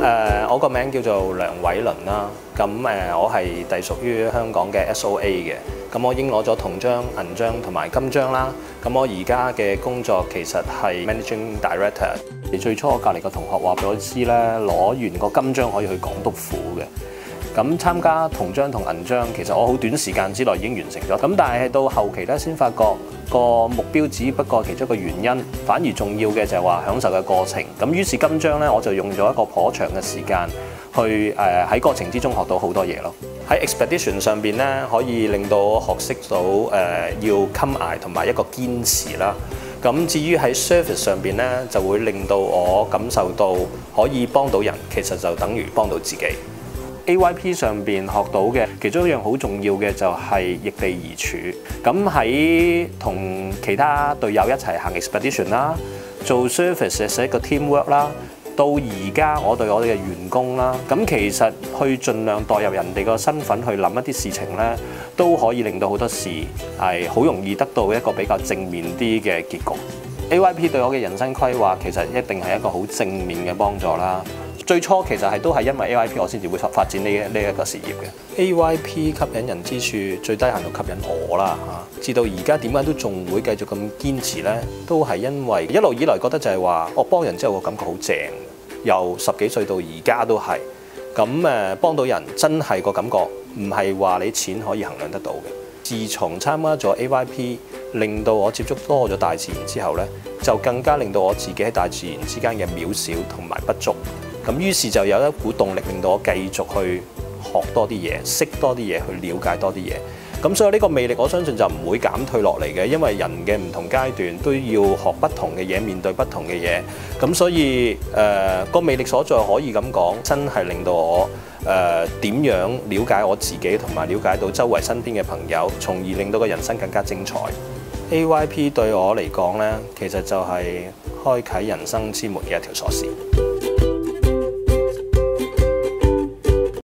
我個名叫做梁偉倫啦。咁我係隸屬於香港嘅 SOA 嘅。咁我已經攞咗銅章、銀章同埋金章啦。咁我而家嘅工作其實係 Managing Director。最初我隔離個同學話俾我知咧，攞完個金章可以去港督府嘅。咁參加銅章同銀章，其實我好短時間之內已經完成咗。咁但係到後期咧，先發覺個目標只不過其中一個原因，反而重要嘅就係話享受嘅過程。咁於是金章咧，我就用咗一個頗長嘅時間去喺過程之中學到好多嘢咯。喺 expedition 上邊咧，可以令到我學識到要襟捱同埋一個堅持啦。咁至於喺 service 上邊咧，就會令到我感受到可以幫到人，其實就等於幫到自己。AYP 上邊學到嘅其中一樣好重要嘅就係易地而處。咁喺同其他隊友一齊行 expedition 啦，做 service 係一個 teamwork 啦。到而家我對我哋嘅員工啦，咁其實去盡量代入人哋個身份去諗一啲事情咧，都可以令到好多事係好容易得到一個比較正面啲嘅結局。AYP 對我嘅人生規劃其實一定係一個好正面嘅幫助啦。最初其實都係因為 AYP 我先至會發展呢一個事業嘅。AYP 吸引人之處，最低限度吸引我啦嚇。至到而家點解都仲會繼續咁堅持呢？都係因為一路以來覺得就係話，我幫人之後個感覺好正，由10幾歲到而家都係。咁幫到人真係個感覺，唔係話你錢可以衡量得到嘅。自從參加咗 AYP，令到我接觸多咗大自然之後呢，就更加令到我自己喺大自然之間嘅渺小同埋不足。咁於是就有一股動力，令到我繼續去學多啲嘢，識多啲嘢，去了解多啲嘢。咁所以呢個魅力，我相信就唔會減退落嚟嘅，因為人嘅唔同階段都要學不同嘅嘢，面對不同嘅嘢。咁所以個魅力所在可以咁講，真係令到我點樣了解我自己，同埋了解到周圍身邊嘅朋友，從而令到個人生更加精彩。AYP 對我嚟講呢，其實就係開啟人生之門嘅一條鎖匙。